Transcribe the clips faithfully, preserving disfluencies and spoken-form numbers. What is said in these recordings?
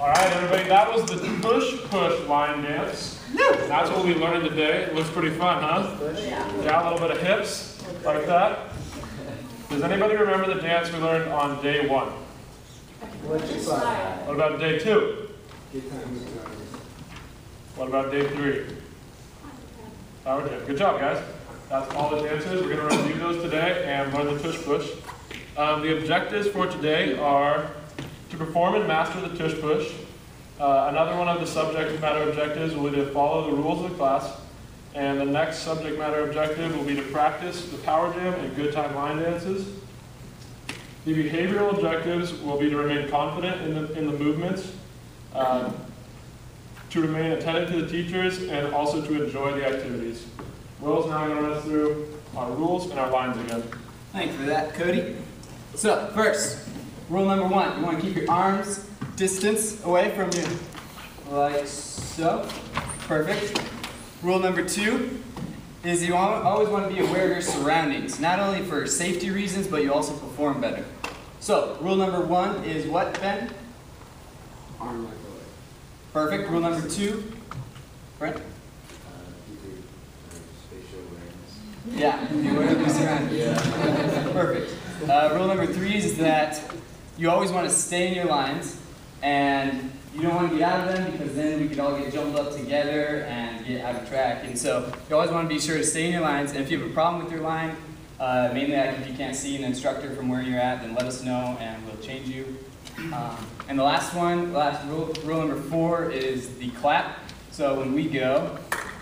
All right, everybody, that was the push-push line dance. That's what we learned today. It looks pretty fun, huh? Yeah, a little bit of hips, like that. Does anybody remember the dance we learned on day one? What about day two? What about day three? Power jam. Good job, guys. That's all the dances. We're going to review those today and learn the tush-push. Um, the objectives for today are to perform and master the tush-push. Uh, another one of the subject matter objectives will be to follow the rules of the class. And the next subject matter objective will be to practice the power jam and good time line dances. The behavioral objectives will be to remain confident in the, in the movements, uh, to remain attentive to the teachers, and also to enjoy the activities. Will's now going to run us through our rules and our lines again. Thanks for that, Cody. So, first, rule number one, you want to keep your arms distance away from you, like so. Perfect. Rule number two is you always want to be aware of your surroundings, not only for safety reasons, but you also perform better. So, rule number one is what, Ben? Arm like away. Perfect. Rule number two, Brent? Uh, spatial awareness. Yeah, be aware of your surroundings. Yeah. Perfect. Uh, rule number three is that you always want to stay in your lines, and you don't want to get out of them because then we could all get jumbled up together and get out of track. And so you always want to be sure to stay in your lines, and if you have a problem with your line, uh, mainly like if you can't see an instructor from where you're at, then let us know and we'll change you. Um, and the last one, last rule, rule number four is the clap. So when we go,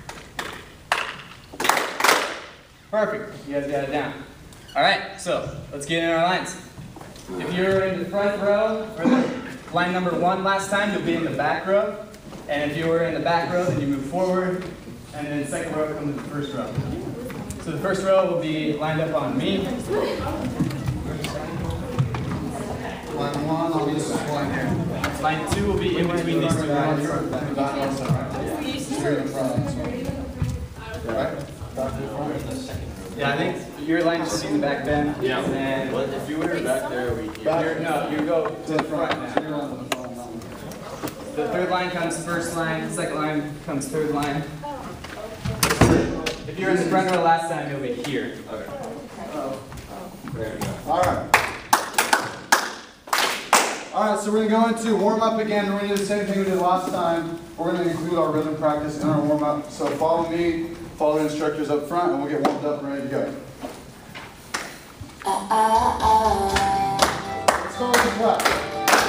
perfect, you guys got it down. All right, so let's get in our lines. If you're in the front row, or the line number one last time, you'll be in the back row. And if you were in the back row, then you move forward, and then the second row comes to the first row. So the first row will be lined up on me. Line one, I'll be this one here. Line two will be in between these two lines. Yeah, I think your line just in the back bend. Yeah. And But if you were back there, we you're, no, you go to the front now. The third line comes first line, the second line comes third line. If you were in the front row last time, you'll be here. Okay. There we go. All right. All right, so we're going to go into warm up again. We're going to do the same thing we did last time. We're going to include our rhythm practice in our warm up. So follow me, follow the instructors up front, and we'll get warmed up and ready to go. Let's go with the clap.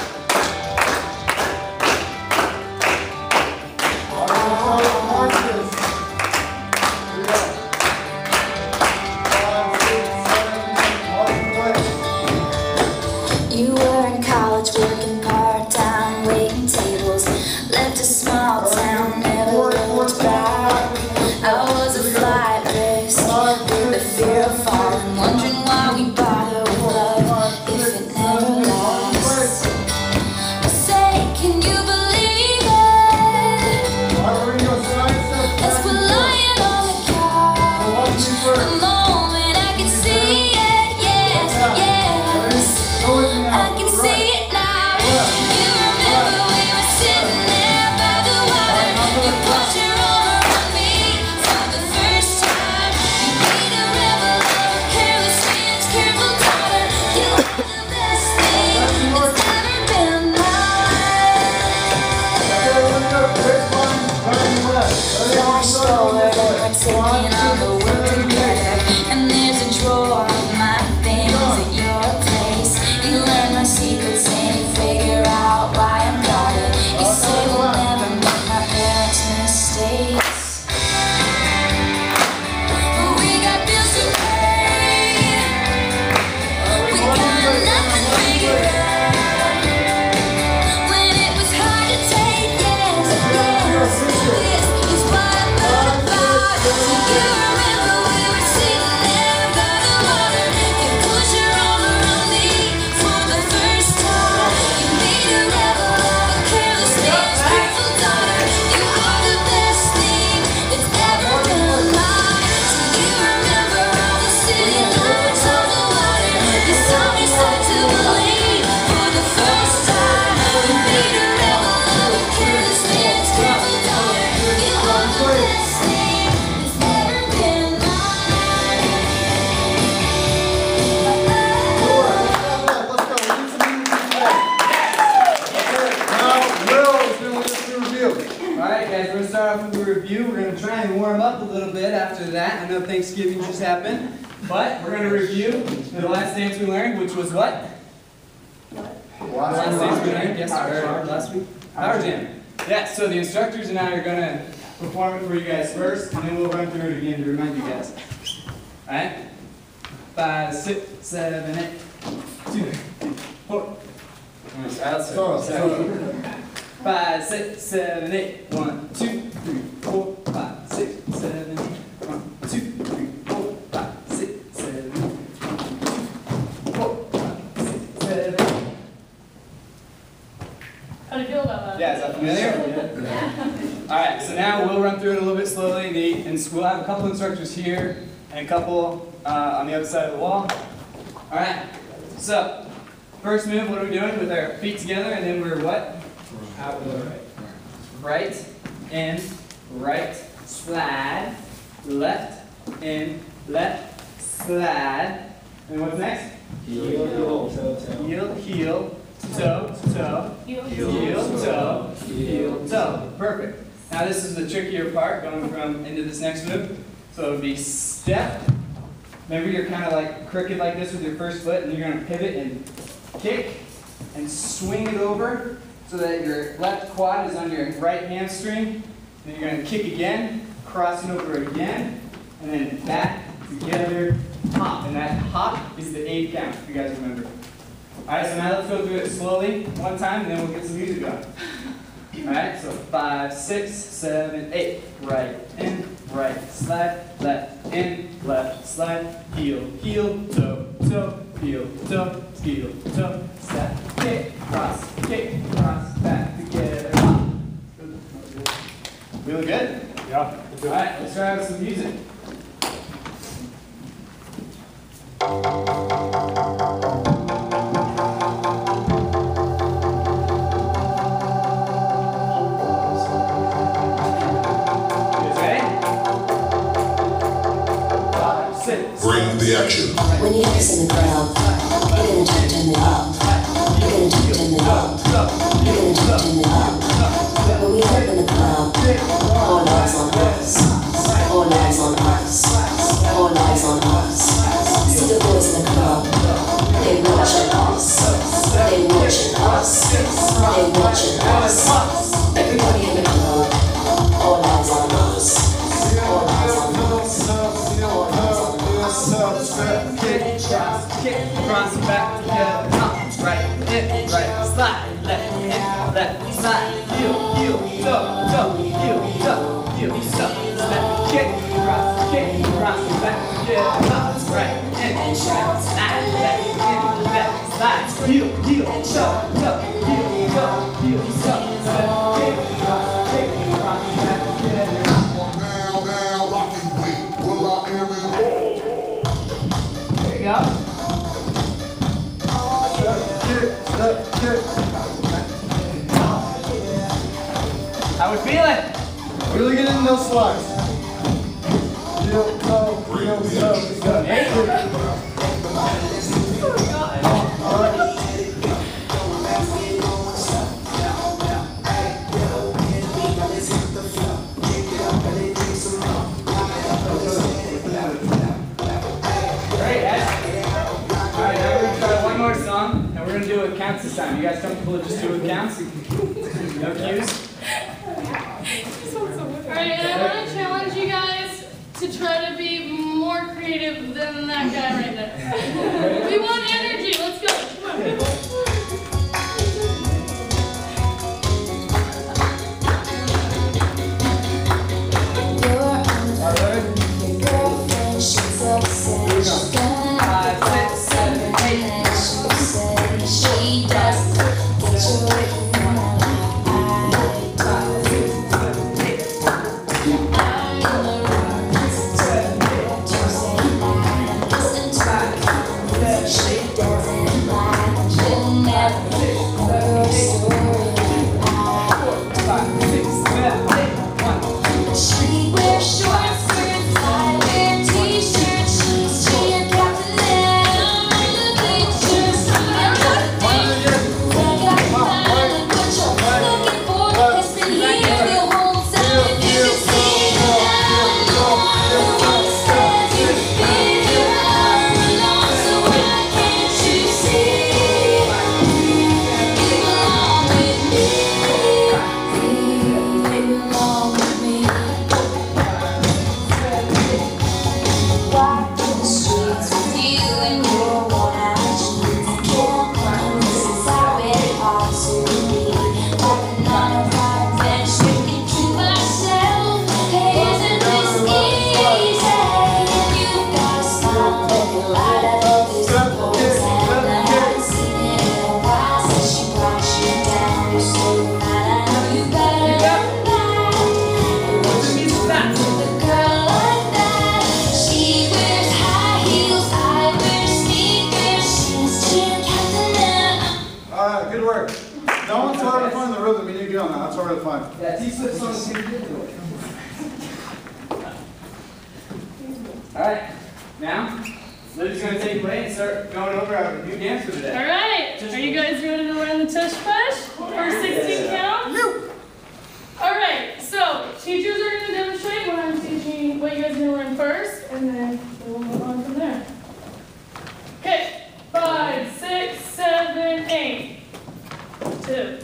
All right, let's start with marches. Here we go. Five, six, seven, march away. You were in college working part-time, waiting tables, left a small town, never looked back. I was a flight risk, with the fear of falling, wondering why we bother with love if it never lasts. start off with a review. We're going to try and warm up a little bit after that. I know Thanksgiving just happened, but we're going to review the last dance we learned, which was what? The last dance we learned yesterday or last week? Power Jam. Yeah, so the instructors and I are going to perform it for you guys first, and then we'll run through it again to remind you guys. Alright? Five, six, seven, eight, two, three, four. Alright, so, so, five, six, seven, eight. One, two, three, four, five, six, seven, eight. One, two, three, four, five, six, seven, eight. One, two, four, five, six, seven, eight. How do you feel about that? Yeah, is that familiar? Alright, so now we'll run through it a little bit slowly. The, and we'll have a couple instructors here and a couple uh, on the other side of the wall. Alright, so first move, what are we doing with our feet together, and then we're what? Out with the right. Right, in, right, slide, left, in, left, slide. And what's next? Heel, heel, toe, toe. Heel, heel, toe, toe, You heel, toe, heel, toe. Perfect. Now this is the trickier part, going from into this next move. So it would be step. Maybe you're kind of like crooked like this with your first foot, and you're going to pivot and kick and swing it over so that your left quad is on your right hamstring. Then you're going to kick again, cross it over again, and then back, together, hop. And that hop is the eight count, if you guys remember. Alright, so now let's go through it slowly, one time, and then we'll get some music going. Alright, so five, six, seven, eight. Right, in, right, slide, left, in, left, slide, heel, heel, toe, toe, heel, toe, heel, toe, step, kick, cross, kick, cross, back, together, hop. Really good? Yeah. Alright, let's try out some music. Bring the action. When you dance in the crowd, you're gonna turn, turn it up. You're gonna turn, turn it up. You're gonna turn, turn it up. When we up in the club, all eyes on us. All eyes on us. All eyes on us. See the boys in the club. They watching us. They watching us. They watching us. Everybody in the club. All eyes on us. All eyes on us. All eyes on us. Kick, cross, kick, cross, back together, hop, right, in, right, slide, left, in, left, slide, heel, heel, toe, toe, heel, toe, heel, toe, slide, kick, cross, kick, cross, back together, hop, right, in, right, slide, left, in, left, slide, heel, heel, toe, toe, heel, toe, heel, toe, slide, kick, cross, kick, cross, back together, hop. Now, now, rocking with Will I Am in There you go. Step, kick, step, kick. How we feeling? Really get in those slides. Heel, toe, heel, toe. Let's go. All right. Great, Ed. Alright, now we're going to try one more song, and we're going to do it with counts this time. You guys comfortable to just do it with counts? No cues? Alright, and I want to challenge you guys to try to be more creative than that guy right there. We want energy. Let's go. Come on, people. Your girlfriend, she's upset. She's gonna Five, six, seven, eight. she said she does get you in my life. Five, six, seven, eight. I'm in the room, listen to what you say. Listen to her. She doesn't like That one's hard to find the rhythm. You need to get on that. That's hard to find. Yeah, T-Swift songs can get to it. Alright, now, Liv's gonna take away and start going over our new dance for today. All right, are you guys ready to learn the tush push for sixteen counts? All right, so teachers are going to demonstrate what I'm teaching, what you guys are going to learn first, and then we'll move on from there. Okay, five, six, seven, eight, two.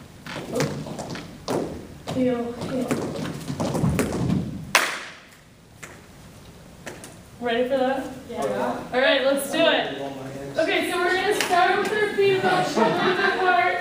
Heel, heel. Ready for that? Yeah. All right, let's do it. Okay, so we're going to start with our feet about shoulder width apart.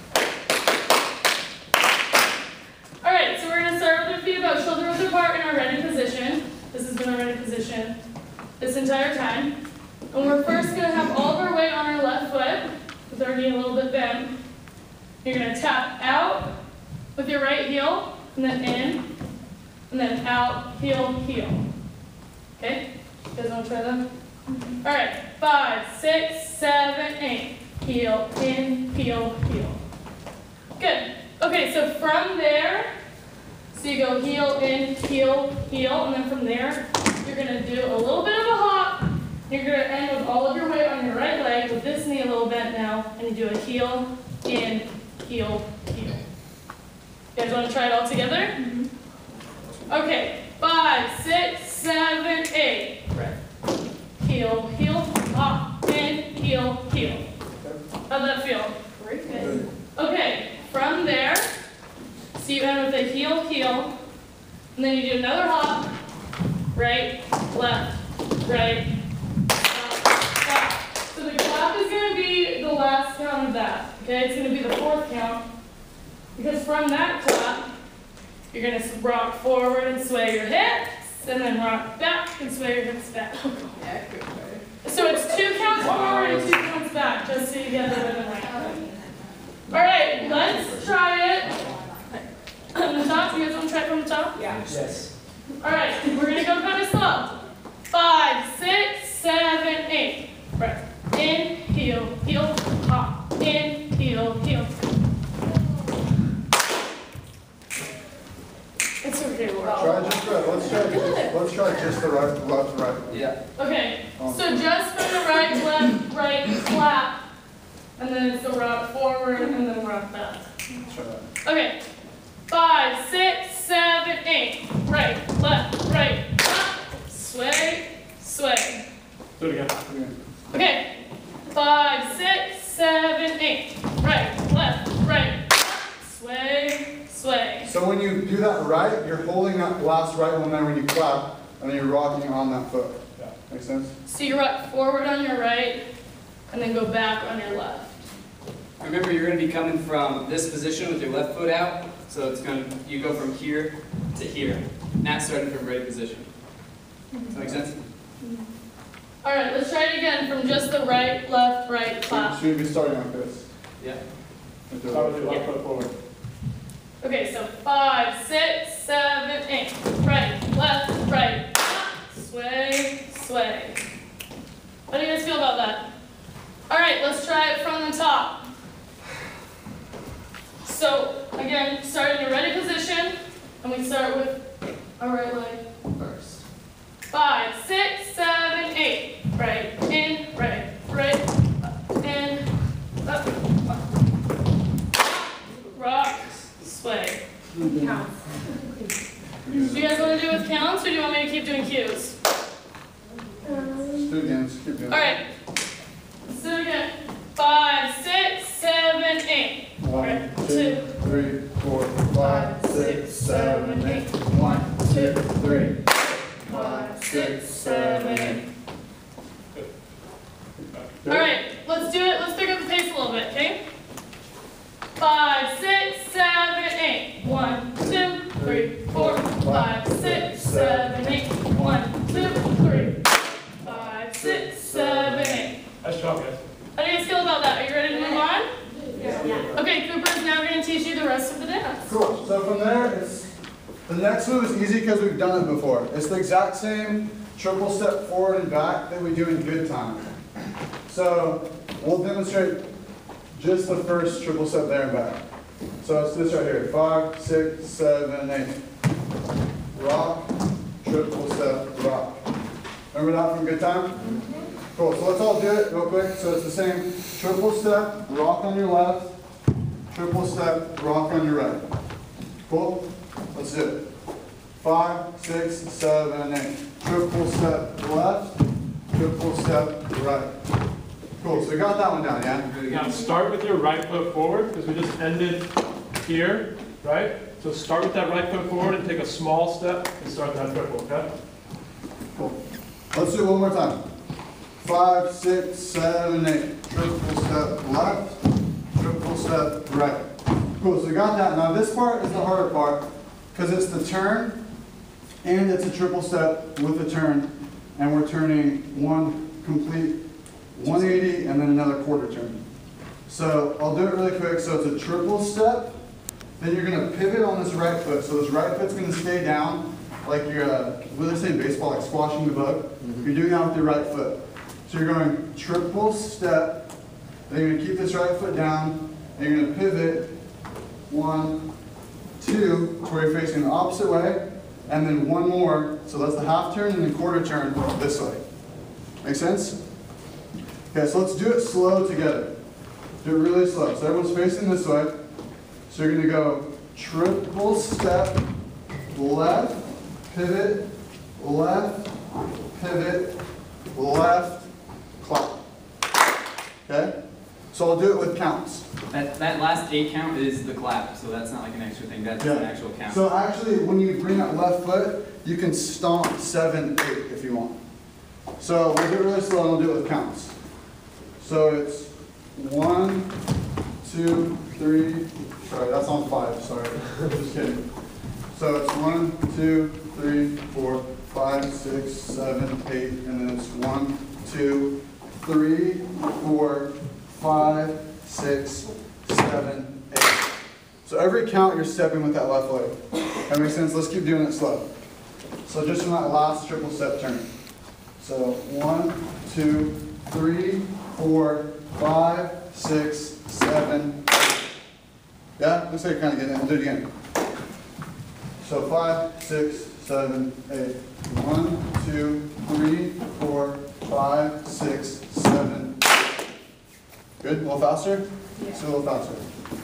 All right, so we're going to start with our feet about shoulder width apart in our ready position. This has been our ready position this entire time. And we're first going to have all of our weight on our left foot with our knee a little bit bent. You're going to tap out with your right heel, and then in, and then out, heel, heel. Okay? You guys want to try that? All right, five, six, seven, eight. Heel, in, heel, heel. Good. Okay, so from there, so you go heel, in, heel, heel, and then from there, you're going to do a little bit of a hop. You're going to end with all of your weight on your right leg with this knee a little bent now, and you do a heel, in, heel, heel. You guys want to try it all together? Mm-hmm. Okay, five, six, seven, eight. Right. Heel, heel, hop, in, heel, heel. How'd that feel? Great. Good. Okay, from there, so you end with a heel, heel, and then you do another hop, right, left, right, stop, stop. So the clap is going to be the last count of that, okay? It's going to be the fourth count, because from that clap, you're going to rock forward and sway your hips, and then rock back and sway your hips back. So it's two counts forward and two counts back, just so you get the rhythm right. All right, let's try it. From the top, you guys want to try it from the top? Yeah. Yes. All right, we're going to go kind of slow. Five, six, seven, eight. Right. In, heel, heel, hop. In, heel, heel. It's okay, Laura. Try just right. Let's try just, let's try just the right, left, right. Yeah. Okay, so just from the right, left, right, clap. And then it's the rock forward and then rock back. Try that. Okay. Five, six, seven, eight. Right, left, right, up, sway, sway. Do it again. Again. Okay. Five, six, seven, eight. Right, left, right, up, sway, sway. So when you do that right, you're holding that last right one there when you clap, and then you're rocking on that foot. Yeah. Make sense? So you rock forward on your right, and then go back on your left. Remember, you're going to be coming from this position with your left foot out. So it's going to, you go from here to here. Not starting from right position. Does that make sense? All right, let's try it again from just the right, left, right, So clap. you should be starting like this. Yeah. With the Start with right your foot. left foot forward. Okay, so five, six, seven, eight. Right, left, right, up, sway, sway. How do you guys feel about that? All right, let's try it from the top. So, again, start in your ready position, and we start with our right leg first. Five, six, seven, eight. Right, in, right, right, up, in, up, up. Rock, sway. Count. Do you guys want to do it with counts, or do you want me to keep doing cues? Just do it again. Just keep doing it. All right. Let's do it again. Five, six, seven, eight. One, two, three, four, five, six, seven, eight. One, two, three, Five, six, seven, eight. All right, let's do it. Let's pick up the pace a little bit, okay? Five, six, seven, eight. One, two, three, four, five, six, seven, eight. One, two, three, five, six, seven, eight. Nice job, guys. How do you guys feel about that? Are you ready to move on? Yeah. Okay, Cooper's now going to teach you the rest of the dance. Cool. So from there, it's the next move is easy because we've done it before. It's the exact same triple step forward and back that we do in good time. So we'll demonstrate just the first triple step there and back. So it's this right here, five, six, seven, eight. Rock, triple step, rock. Remember that from good time? Cool, so let's all do it real quick. So it's the same, triple step, rock on your left, triple step, rock on your right. Cool? Let's do it. Five, six, seven, eight. Triple step left, triple step right. Cool, so we got that one down, yeah? Now start with your right foot forward, because we just ended here, right? So start with that right foot forward and take a small step and start that triple, okay? Cool. Let's do it one more time. Five, six, seven, eight. Triple step left, triple step right. Cool, so we got that. Now this part is the harder part, because it's the turn, and it's a triple step with a turn, and we're turning one complete one eighty and then another quarter turn. So I'll do it really quick. So it's a triple step, then you're going to pivot on this right foot. So this right foot's going to stay down, like you're, uh, what do they say in baseball, like squashing the bug? Mm-hmm. You're doing that with your right foot. So you're going triple step, then you're going to keep this right foot down, and you're going to pivot, one, two, to where you're facing the opposite way, and then one more, so that's the half turn and the quarter turn this way. Make sense? Okay, so let's do it slow together. Do it really slow. So everyone's facing this way. So you're going to go triple step, left, pivot, left, pivot, left, clap. Okay? So I'll do it with counts. That, that last eight count is the clap, so that's not like an extra thing, that's Yeah. an actual count. So actually, when you bring that left foot, you can stomp seven, eight if you want. So we'll do it really slow and we'll do it with counts. So it's one, two, three, sorry, that's on five, sorry, just kidding. So it's one, two, three, four, five, six, seven, eight, and then it's one, two, three, four, five, six, seven, eight. So every count you're stepping with that left leg. That makes sense? Let's keep doing it slow. So just from that last triple step turn. So one, two, three, four, five, six, seven, eight. Yeah? Looks like you're kind of getting it. We'll do it again. So five, six, seven, eight. One, two, three, four, five, six, seven, eight. Good? A little faster? Yeah. Just a little faster.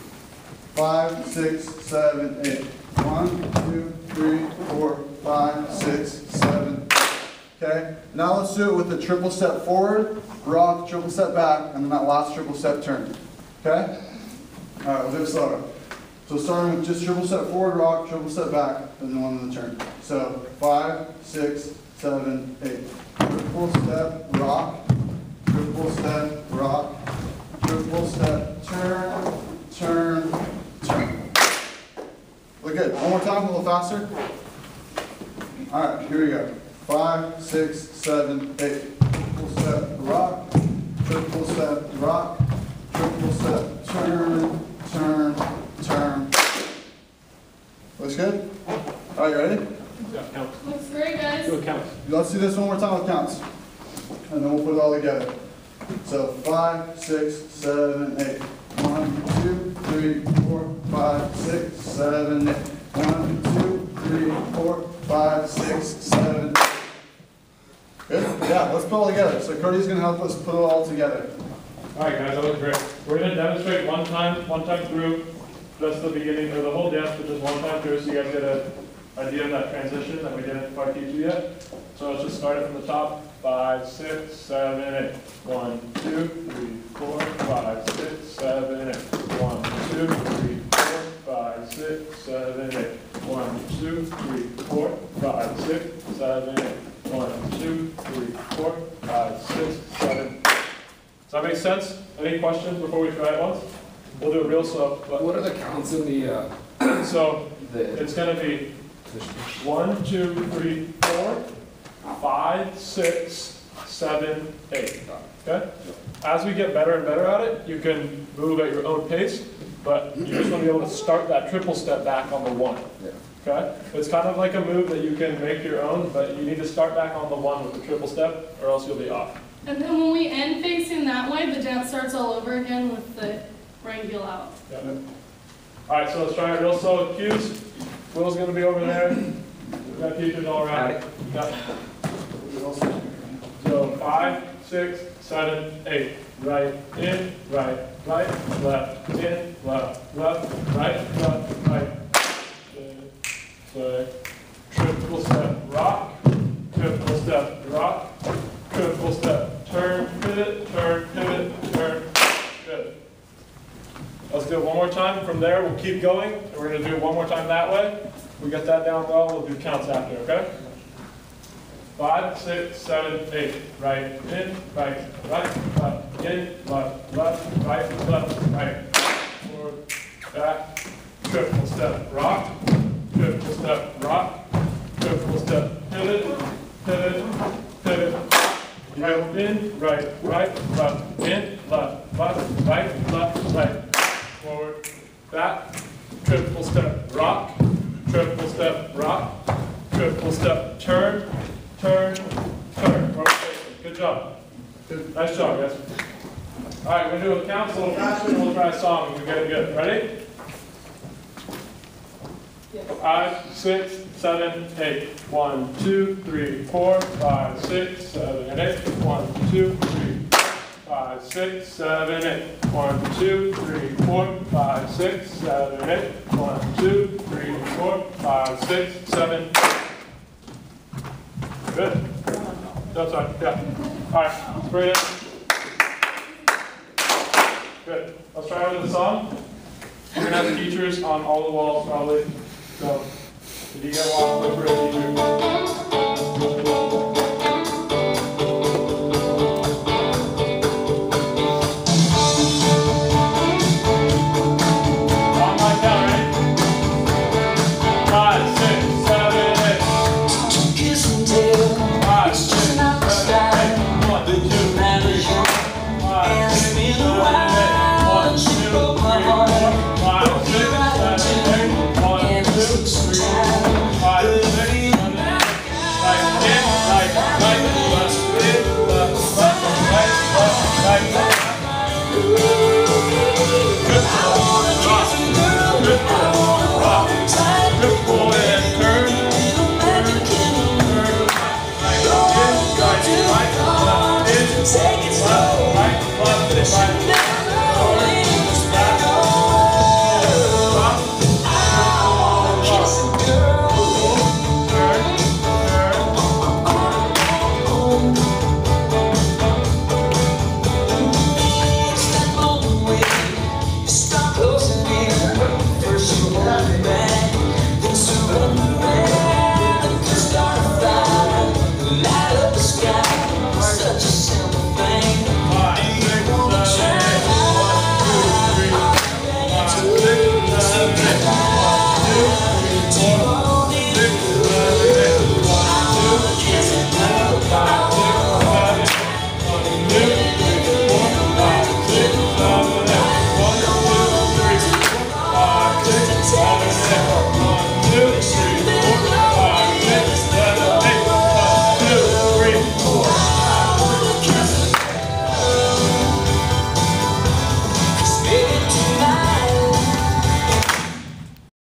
Five, six, seven, eight. One, two, three, four, five, six, seven, eight. Okay? Now let's do it with the triple step forward, rock, triple step back, and then that last triple step turn. Okay? Alright, we'll do it slower. So starting with just triple step forward, rock, triple step back, and then one in the turn. So five, six, seven, eight. Triple step, rock, triple step, rock, triple step, turn, turn, turn. Look good. One more time, a little faster. Alright, here we go. Five, six, seven, eight. Triple step, rock, triple step, rock, triple step, turn, turn, turn. Looks good? Alright, you ready? Yeah, counts. Looks great, guys. Do a count. Let's do this one more time with counts. And then we'll put it all together. So five, six, seven, eight. One, two, three, four, five, six, seven, eight. One, two, three, four, five, six, seven, eight. Good? Yeah, let's put it all together. So Cody's going to help us put it all together. All right, guys, that was great. We're going to demonstrate one time, one time through, just the beginning, or the whole dance, but just one time through, so you guys get an idea of that transition that we didn't quite teach you yet. So let's just start it from the top. Five, six, seven, eight. One, two, three, four, five, six, seven, eight. One, two, three, four, five, six, seven, eight. One, two, three, four, five, six, seven, eight. One, two, three, four, five, six, seven. Does that make sense? Any questions before we try it once? We'll do it real slow. But What are the counts in the, uh, so the, it's going to be one, two, three, four, five, six, seven, eight. Okay? As we get better and better at it, you can move at your own pace, but you just want to be able to start that triple step back on the one. yeah. Okay? It's kind of like a move that you can make your own, but you need to start back on the one with the triple step, or else you'll be off. And then when we end facing that way, the dance starts all over again with the right heel out. Yep. All right, so let's try it real slow with cues. Will's gonna be over there. We've got teachers all around. Yep. So five, six, seven, eight. Right, in, right, right, left, in, left, left, right, left, right. So, triple step, rock, triple step, rock, triple step, turn, pivot, turn, pivot, turn, good. Let's do it one more time. From there, we'll keep going. And we're going to do it one more time that way. We get that down well, we'll do counts after, okay? Five, six, seven, eight. Right, in, right, right, left, in, left, left, right, left, right. Forward, back, triple step, rock, triple step, rock, triple step, pivot, pivot, pivot. Right, in, right, right, left, in, left, left, right, left, right. Forward, back, triple step, rock, triple step, rock, triple step, turn, turn, turn. Good job. Good. Nice job, guys. All right, we're going to do a count a little faster, and we'll try a song if we get it good. Ready? Five, six, seven, eight. One, two, three, four, five, six, seven, and eight. One, two, three, five, six, seven, eight. One, two, three, four, five, six, seven, eight. One, two, three, four, five, six, seven. Good. That's right. Yeah. All right. Let's bring it in. Good. Let's try with the song. We're gonna have teachers on all the walls probably. So, if you get a walk, look for a teacher.